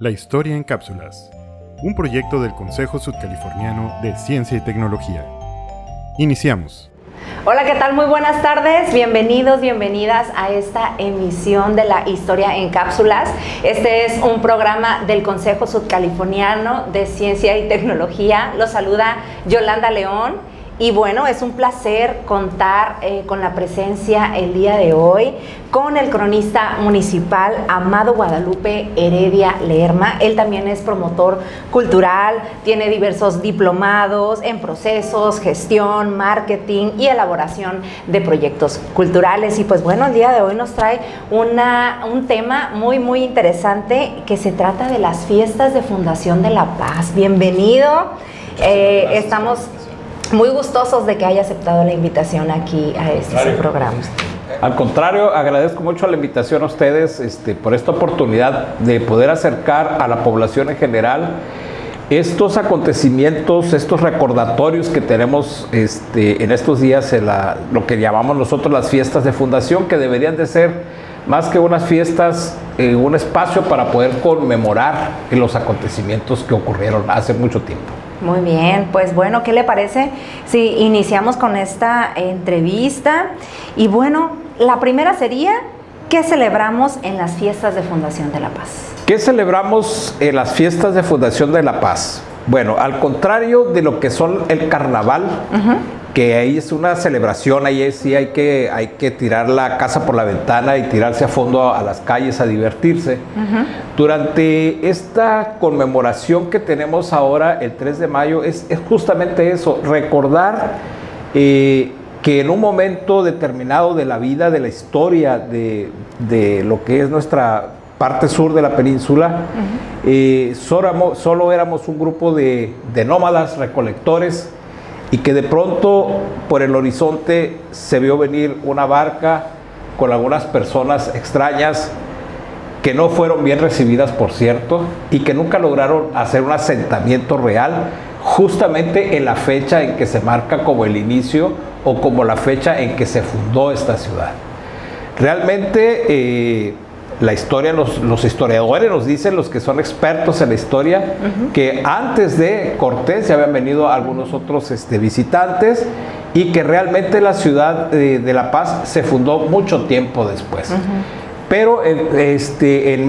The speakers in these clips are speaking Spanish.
La historia en cápsulas, un proyecto del Consejo Sudcaliforniano de Ciencia y Tecnología. Iniciamos. Hola, ¿qué tal? Muy buenas tardes, bienvenidos, bienvenidas a esta emisión de la Historia en Cápsulas. Este es un programa del Consejo Sudcaliforniano de Ciencia y Tecnología. Los saluda Yolanda León. Y bueno, es un placer contar con la presencia el día de hoy con el cronista municipal Amado Guadalupe Heredia Lerma. Él también es promotor cultural, tiene diversos diplomados en procesos, gestión, marketing y elaboración de proyectos culturales. Y pues bueno, el día de hoy nos trae un tema muy interesante que se trata de las fiestas de Fundación de la Paz. Bienvenido. Estamos muy gustosos de que haya aceptado la invitación aquí a este programa. Al contrario, agradezco mucho la invitación a ustedes por esta oportunidad de poder acercar a la población en general estos acontecimientos, estos recordatorios que tenemos en estos días en lo que llamamos nosotros las fiestas de fundación, que deberían de ser más que unas fiestas, un espacio para poder conmemorar los acontecimientos que ocurrieron hace mucho tiempo. Muy bien, pues bueno, ¿qué le parece si iniciamos con esta entrevista? Y bueno, la primera sería, ¿qué celebramos en las fiestas de Fundación de la Paz? ¿Qué celebramos en las fiestas de Fundación de la Paz? Bueno, al contrario de lo que son el carnaval, que ahí es una celebración, ahí sí hay que tirar la casa por la ventana y tirarse a fondo a las calles a divertirse. Durante esta conmemoración que tenemos ahora, el 3 de mayo, es justamente eso, recordar que en un momento determinado de la vida, de la historia, de lo que es nuestra parte sur de la península, solo éramos un grupo de nómadas recolectores, y que de pronto por el horizonte se vio venir una barca con algunas personas extrañas que no fueron bien recibidas, por cierto, y que nunca lograron hacer un asentamiento real, justamente en la fecha en que se marca como el inicio o como la fecha en que se fundó esta ciudad. Realmente la historia, los historiadores nos dicen, los que son expertos en la historia, que antes de Cortés ya habían venido algunos otros visitantes y que realmente la ciudad de La Paz se fundó mucho tiempo después. Pero en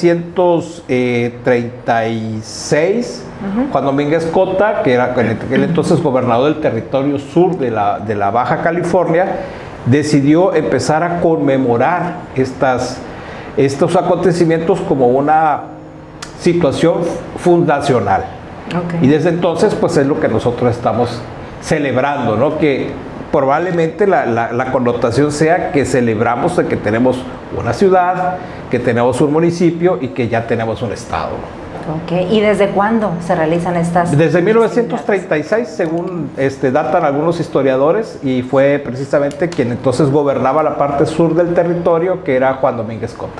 1936, Juan Domínguez Cota, que era en aquel entonces gobernador del territorio sur de la Baja California, decidió empezar a conmemorar estos acontecimientos como una situación fundacional. Y desde entonces pues es lo que nosotros estamos celebrando, ¿no? Que probablemente la connotación sea que celebramos de que tenemos una ciudad, que tenemos un municipio y que ya tenemos un estado. ¿Y desde cuándo se realizan estas? Desde 1936, según datan algunos historiadores, y fue precisamente quien entonces gobernaba la parte sur del territorio, que era Juan Domínguez Cota.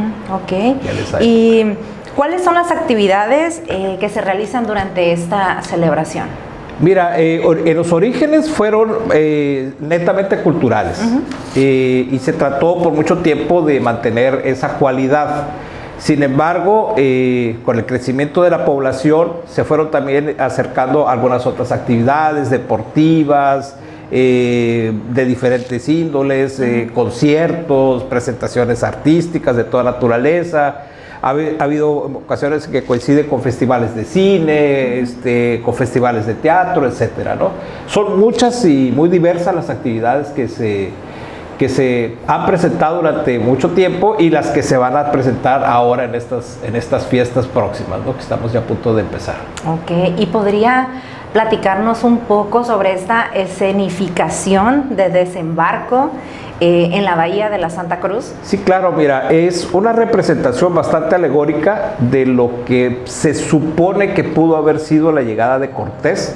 ¿Y cuáles son las actividades que se realizan durante esta celebración? Mira, en los orígenes fueron netamente culturales, y se trató por mucho tiempo de mantener esa cualidad. Sin embargo, con el crecimiento de la población se fueron también acercando algunas otras actividades deportivas, de diferentes índoles, conciertos, presentaciones artísticas de toda naturaleza. Ha habido ocasiones que coinciden con festivales de cine, con festivales de teatro, etcétera, ¿no? Son muchas y muy diversas las actividades que se han presentado durante mucho tiempo y las que se van a presentar ahora en estas fiestas próximas, ¿no? Que estamos ya a punto de empezar. ¿Y podría platicarnos un poco sobre esta escenificación de desembarco en la bahía de la Santa Cruz? Sí, claro, mira, es una representación bastante alegórica de lo que se supone que pudo haber sido la llegada de Cortés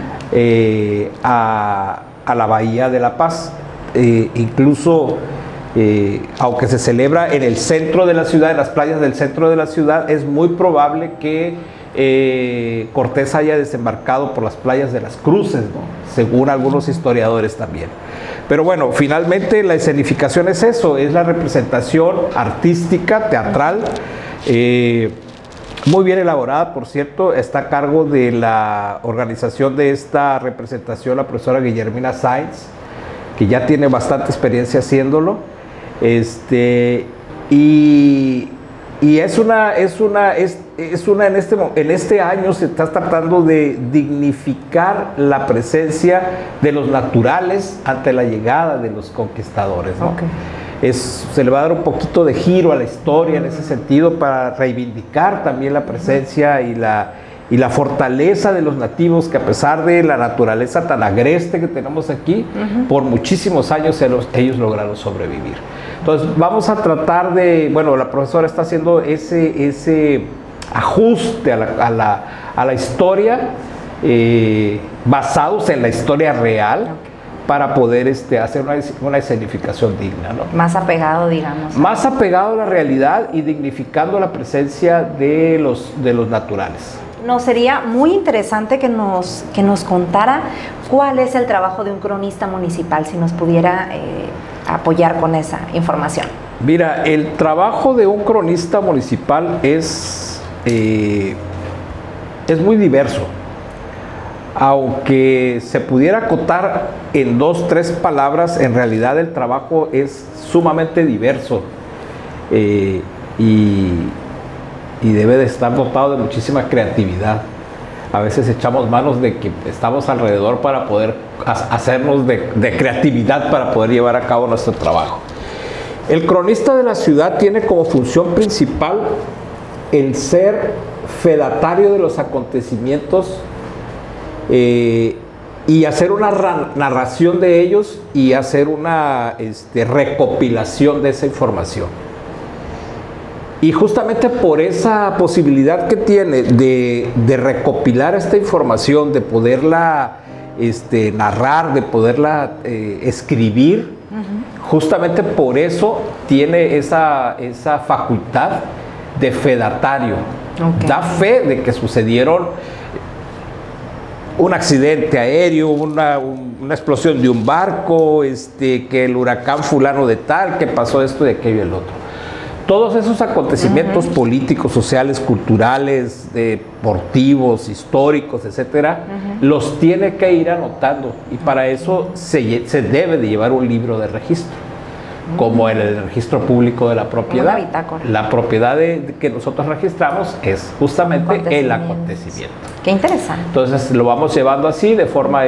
a la bahía de La Paz. Incluso aunque se celebra en el centro de la ciudad, en las playas del centro de la ciudad, es muy probable que Cortés haya desembarcado por las playas de las Cruces, ¿no? Según algunos historiadores también. Pero bueno, finalmente la escenificación es eso, es la representación artística, teatral, muy bien elaborada, por cierto. Está a cargo de la organización de esta representación la profesora Guillermina Sainz, que ya tiene bastante experiencia haciéndolo. Y en este año se está tratando de dignificar la presencia de los naturales ante la llegada de los conquistadores, ¿no? Okay. Se le va a dar un poquito de giro a la historia en ese sentido para reivindicar también la presencia y la fortaleza de los nativos, que a pesar de la naturaleza tan agreste que tenemos aquí, por muchísimos años ellos lograron sobrevivir. Entonces vamos a tratar de, bueno, la profesora está haciendo ese ajuste a la historia, basados en la historia real, para poder hacer una escenificación digna, ¿no? Más apegado, digamos. Más apegado a la realidad y dignificando la presencia de los naturales. Nos sería muy interesante que nos contara cuál es el trabajo de un cronista municipal, si nos pudiera apoyar con esa información. Mira, el trabajo de un cronista municipal es muy diverso. Aunque se pudiera acotar en 2, 3 palabras, en realidad el trabajo es sumamente diverso y debe de estar dotado de muchísima creatividad. A veces echamos manos de que estamos alrededor para poder hacernos de creatividad para poder llevar a cabo nuestro trabajo. El cronista de la ciudad tiene como función principal el ser fedatario de los acontecimientos y hacer una narración de ellos y hacer una recopilación de esa información. Y justamente por esa posibilidad que tiene de recopilar esta información, de poderla narrar, de poderla escribir, justamente por eso tiene esa facultad de fedatario. Okay. Da fe de que sucedieron un accidente aéreo, una explosión de un barco, que el huracán fulano de tal, que pasó esto y aquello y el otro. Todos esos acontecimientos políticos, sociales, culturales, deportivos, históricos, etcétera, los tiene que ir anotando, y para eso se debe de llevar un libro de registro, como en el registro público de la propiedad. La propiedad que nosotros registramos es justamente el acontecimiento. Qué interesante. Entonces lo vamos llevando así de forma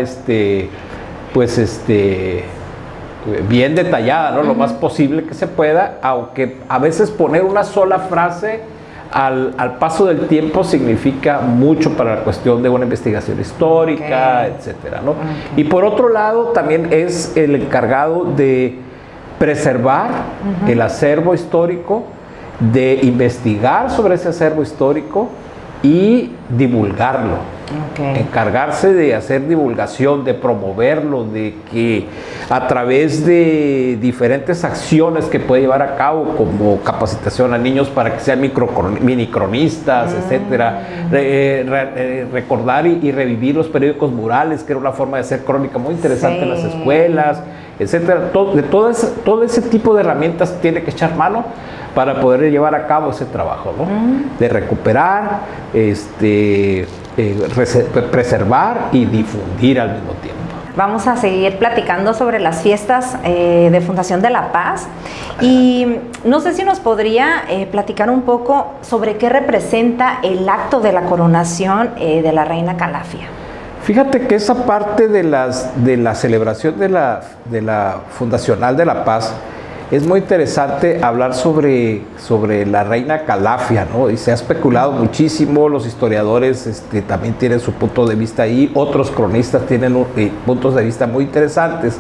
bien detallada, ¿no? Lo más posible que se pueda, aunque a veces poner una sola frase al paso del tiempo significa mucho para la cuestión de una investigación histórica, etcétera, ¿no? Y por otro lado también es el encargado de preservar el acervo histórico, de investigar sobre ese acervo histórico y divulgarlo. Encargarse de hacer divulgación, de promoverlo, de que a través de diferentes acciones que puede llevar a cabo, como capacitación a niños para que sean minicronistas, etcétera, recordar y revivir los periódicos murales, que era una forma de hacer crónica muy interesante en las escuelas, etcétera. Todo ese tipo de herramientas tiene que echar mano para poder llevar a cabo ese trabajo, ¿no? De recuperar, preservar y difundir al mismo tiempo. Vamos a seguir platicando sobre las fiestas de Fundación de la Paz, y no sé si nos podría platicar un poco sobre qué representa el acto de la coronación de la reina Calafia. Fíjate que esa parte de la celebración de la Fundacional de la Paz es muy interesante hablar sobre la reina Calafia, ¿no? Y se ha especulado muchísimo, los historiadores también tienen su punto de vista ahí, otros cronistas tienen puntos de vista muy interesantes.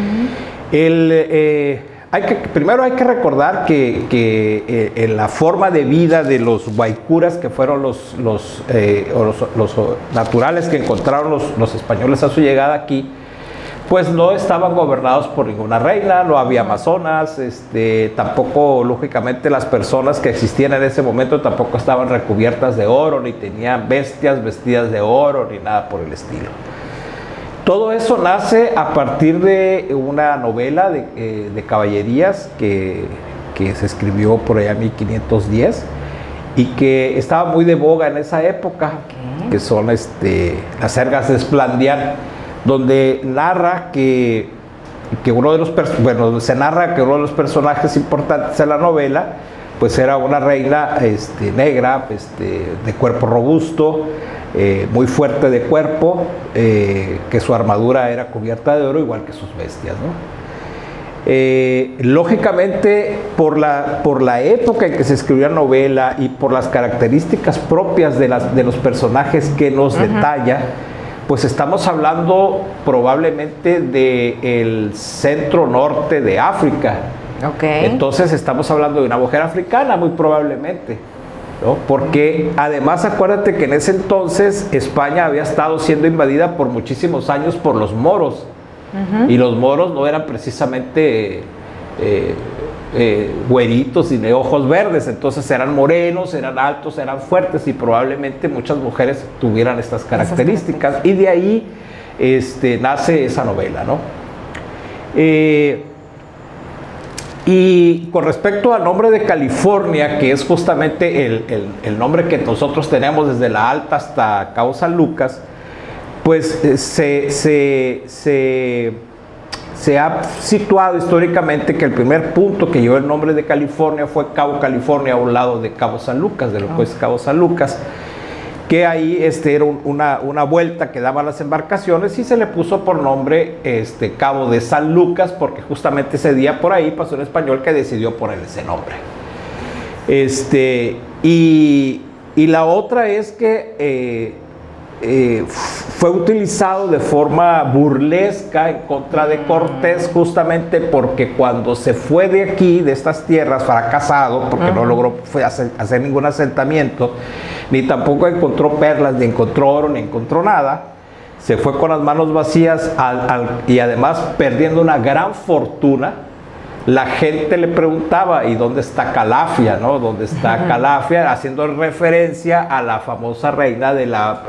Primero hay que recordar que en la forma de vida de los guaycuras, que fueron los naturales que encontraron los españoles a su llegada aquí, pues no estaban gobernados por ninguna reina, no había amazonas, tampoco, lógicamente, las personas que existían en ese momento tampoco estaban recubiertas de oro, ni tenían bestias vestidas de oro, ni nada por el estilo. Todo eso nace a partir de una novela de caballerías que se escribió por allá en 1510, y que estaba muy de boga en esa época, que son las ergas de Esplandián, donde narra que uno de los se narra que uno de los personajes importantes de la novela pues era una reina negra, de cuerpo robusto, muy fuerte de cuerpo, que su armadura era cubierta de oro igual que sus bestias, ¿no? Lógicamente, por la época en que se escribió la novela y por las características propias de los personajes que nos detalla, pues estamos hablando probablemente del centro norte de África. Entonces estamos hablando de una mujer africana, muy probablemente, ¿no? Porque además acuérdate que en ese entonces España había estado siendo invadida por muchísimos años por los moros. Y los moros no eran precisamente güeritos y de ojos verdes, entonces eran morenos, eran altos, eran fuertes, y probablemente muchas mujeres tuvieran estas características, y de ahí nace esa novela, ¿no? Y con respecto al nombre de California, que es justamente el nombre que nosotros tenemos desde la Alta hasta Cabo San Lucas, pues se ha situado históricamente que el primer punto que llevó el nombre de California fue Cabo California, a un lado de Cabo San Lucas, de lo que es Cabo San Lucas, que ahí era una vuelta que daban las embarcaciones, y se le puso por nombre Cabo de San Lucas, porque justamente ese día por ahí pasó un español que decidió poner ese nombre. Y la otra es que fue utilizado de forma burlesca en contra de Cortés, justamente porque cuando se fue de aquí, de estas tierras, fracasado, porque no logró hacer ningún asentamiento, ni tampoco encontró perlas, ni encontró oro, ni encontró nada, se fue con las manos vacías y además perdiendo una gran fortuna. La gente le preguntaba, ¿y dónde está Calafia? ¿No? ¿Dónde está Calafia? Haciendo referencia a la famosa reina de la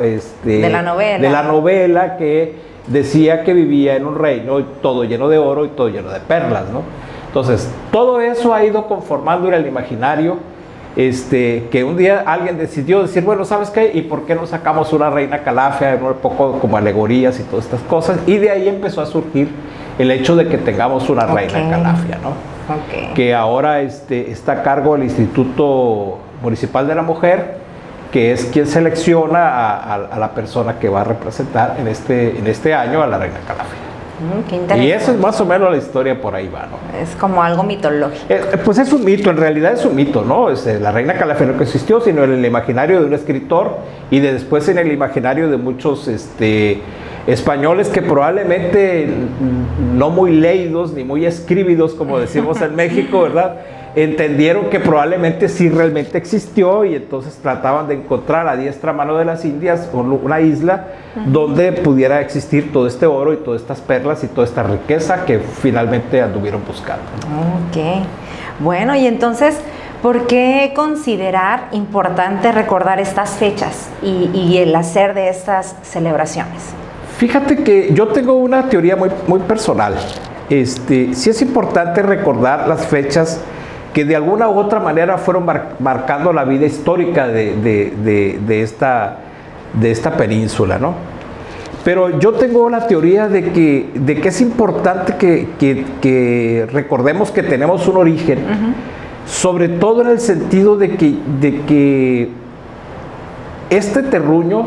novela, que decía que vivía en un reino todo lleno de oro y todo lleno de perlas, ¿no? Entonces, todo eso ha ido conformando en el imaginario, que un día alguien decidió decir, bueno, ¿sabes qué? ¿Y por qué no sacamos una reina Calafia? Un poco como alegorías y todas estas cosas, y de ahí empezó a surgir el hecho de que tengamos una reina Calafia, ¿no? Que ahora está a cargo del Instituto Municipal de la Mujer, que es quien selecciona a la persona que va a representar en este año a la reina Calafia. Qué interesante. Y eso es más o menos la historia, por ahí va, ¿no? Es como algo mitológico. Pues es un mito, en realidad es un mito, ¿no? La reina Calafia no existió, sino en el imaginario de un escritor, y después en el imaginario de muchos españoles que probablemente no muy leídos ni muy escribidos, como decimos en México, ¿verdad? Entendieron que probablemente sí realmente existió, y entonces trataban de encontrar a diestra mano de las Indias una isla donde pudiera existir todo este oro y todas estas perlas y toda esta riqueza que finalmente anduvieron buscando. Ok, bueno, y entonces, ¿por qué considerar importante recordar estas fechas y el hacer de estas celebraciones? Fíjate que yo tengo una teoría muy personal. Sí es importante recordar las fechas que de alguna u otra manera fueron marcando la vida histórica de esta península, ¿no? Pero yo tengo la teoría de que es importante que recordemos que tenemos un origen, sobre todo en el sentido de que este terruño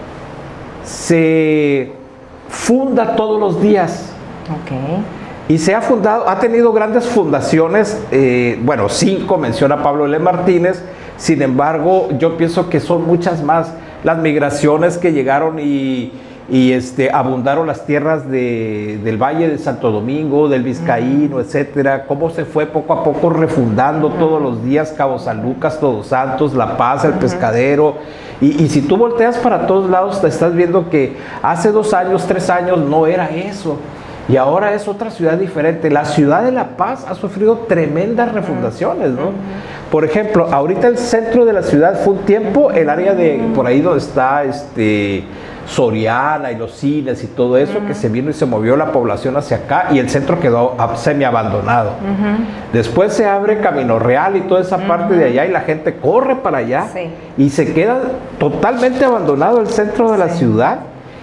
se funda todos los días. Y se ha fundado, ha tenido grandes fundaciones, 5 menciona Pablo L. Martínez, sin embargo, yo pienso que son muchas más las migraciones que llegaron y abundaron las tierras del Valle de Santo Domingo, del Vizcaíno, etcétera, cómo se fue poco a poco refundando todos los días Cabo San Lucas, Todos Santos, La Paz, El Pescadero, y si tú volteas para todos lados, te estás viendo que hace 2 años, 3 años no era eso. Y ahora es otra ciudad diferente. La ciudad de La Paz ha sufrido tremendas refundaciones, ¿no? Por ejemplo, ahorita el centro de la ciudad fue un tiempo el área de, por ahí donde está Soriana y los cines y todo eso, que se vino y se movió la población hacia acá y el centro quedó semi abandonado. Después se abre Camino Real y toda esa parte de allá y la gente corre para allá y se queda totalmente abandonado el centro de la ciudad.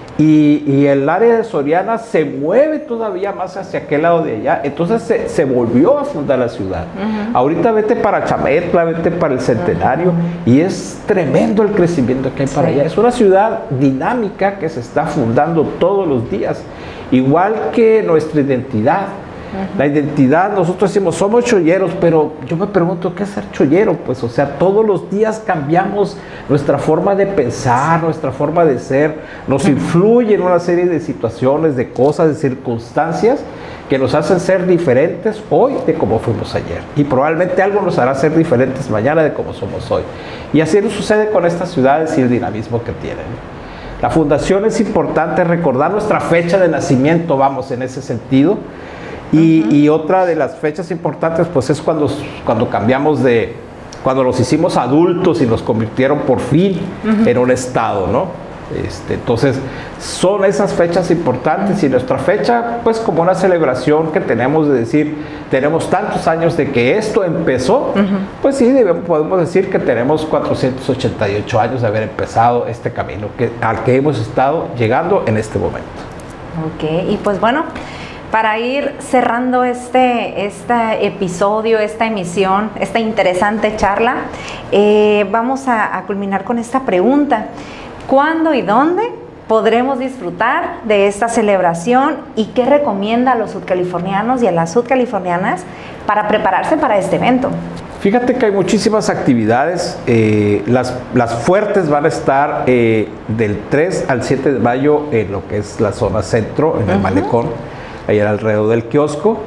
Y el área de Soriana se mueve todavía más hacia aquel lado de allá. Entonces se volvió a fundar la ciudad. Ahorita vete para Chametla, vete para el Centenario y es tremendo el crecimiento que hay para allá. Es una ciudad dinámica que se está fundando todos los días. Igual que nuestra identidad. La identidad, nosotros decimos, somos cholleros, pero yo me pregunto, ¿qué es ser chollero? Pues, o sea, todos los días cambiamos nuestra forma de pensar, nuestra forma de ser, nos influye en una serie de situaciones, de cosas, de circunstancias que nos hacen ser diferentes hoy de como fuimos ayer. Y probablemente algo nos hará ser diferentes mañana de como somos hoy. Y así nos sucede con estas ciudades y el dinamismo que tienen. La fundación es importante recordar nuestra fecha de nacimiento, vamos, en ese sentido. Y otra de las fechas importantes pues es cuando cambiamos cuando los hicimos adultos y nos convirtieron por fin en un estado, ¿no? Entonces son esas fechas importantes y nuestra fecha pues como una celebración que tenemos de decir, tenemos tantos años de que esto empezó, pues sí, podemos decir que tenemos 488 años de haber empezado este camino al que hemos estado llegando en este momento. Ok, y pues bueno, para ir cerrando este episodio, esta emisión, esta interesante charla, vamos a culminar con esta pregunta. ¿Cuándo y dónde podremos disfrutar de esta celebración y qué recomienda a los sudcalifornianos y a las sudcalifornianas para prepararse para este evento? Fíjate que hay muchísimas actividades, las fuertes van a estar del 3 al 7 de mayo en lo que es la zona centro, en el malecón, ahí alrededor del kiosco,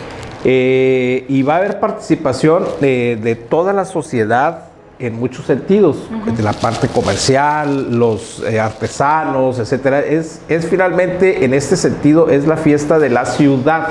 y va a haber participación de toda la sociedad en muchos sentidos, de la parte comercial, los artesanos, etcétera. Es finalmente, en este sentido, es la fiesta de la ciudad.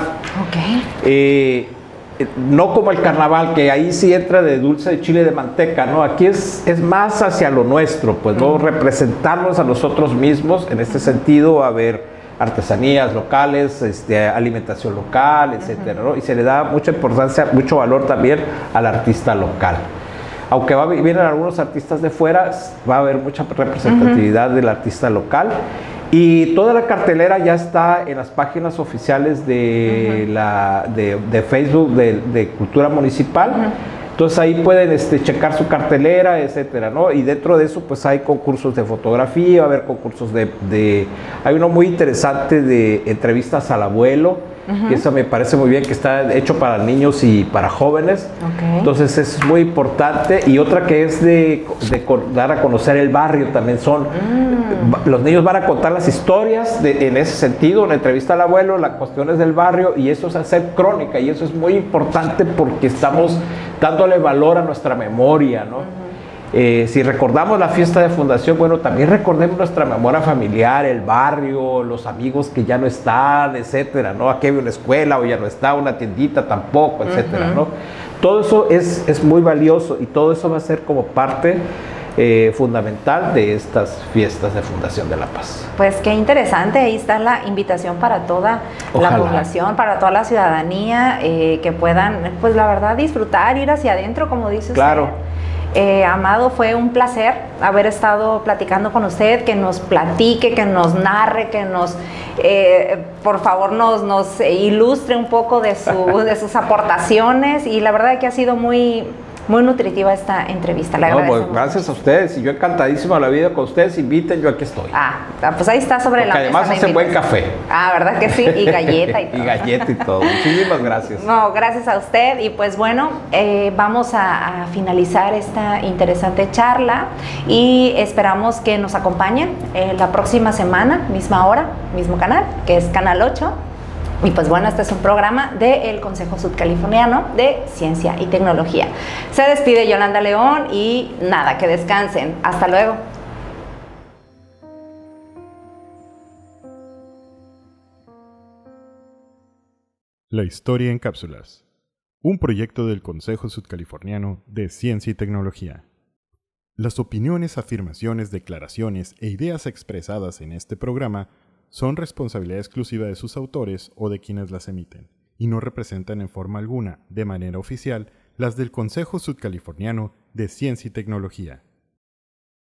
No como el carnaval, que ahí sí entra de dulce de chile de manteca, ¿no? Aquí es más hacia lo nuestro, pues, ¿no? Representarnos a nosotros mismos, en este sentido, a ver artesanías locales, alimentación local, etcétera, ¿no? Y se le da mucha importancia, mucho valor también al artista local. Aunque vienen algunos artistas de fuera, va a haber mucha representatividad del artista local. Y toda la cartelera ya está en las páginas oficiales de Facebook de Cultura Municipal. Entonces ahí pueden checar su cartelera, etcétera, ¿no? Y dentro de eso pues hay concursos de fotografía, va a haber concursos hay uno muy interesante de entrevistas al abuelo, y eso me parece muy bien, que está hecho para niños y para jóvenes. Entonces es muy importante. Y otra que es de dar a conocer el barrio también los niños van a contar las historias en ese sentido, una entrevista al abuelo, las cuestiones del barrio, y eso es hacer crónica, y eso es muy importante porque estamos dándole valor a nuestra memoria, ¿no? Si recordamos la fiesta de fundación, bueno, también recordemos nuestra memoria familiar, el barrio, los amigos que ya no están, etcétera, ¿no? Aquí había una escuela o ya no está, una tiendita tampoco, etcétera, ¿no? Todo eso es muy valioso y todo eso va a ser como parte fundamental de estas fiestas de Fundación de la Paz. Pues qué interesante, ahí está la invitación para toda la población, para toda la ciudadanía, que puedan, pues la verdad, disfrutar, ir hacia adentro, como dice usted. Claro. Amado, fue un placer haber estado platicando con usted, que nos platique, que nos narre, que por favor nos ilustre un poco de sus aportaciones, y la verdad que ha sido muy nutritiva esta entrevista. Le agradecemos. Pues, gracias a ustedes, y yo encantadísimo de la vida con ustedes. Inviten, yo aquí estoy. Pues ahí está sobre la mesa. Además hacen buen café. ¿Verdad que sí? Y galleta y todo. Y galleta y todo. Muchísimas gracias. No, gracias a usted. Y pues bueno, vamos a finalizar esta interesante charla y esperamos que nos acompañen la próxima semana, misma hora, mismo canal, que es Canal 8. Y pues bueno, este es un programa del Consejo Sudcaliforniano de Ciencia y Tecnología. Se despide Yolanda León y nada, que descansen. Hasta luego. La historia en cápsulas. Un proyecto del Consejo Sudcaliforniano de Ciencia y Tecnología. Las opiniones, afirmaciones, declaraciones e ideas expresadas en este programa son responsabilidad exclusiva de sus autores o de quienes las emiten, y no representan en forma alguna, de manera oficial, las del Consejo Sudcaliforniano de Ciencia y Tecnología.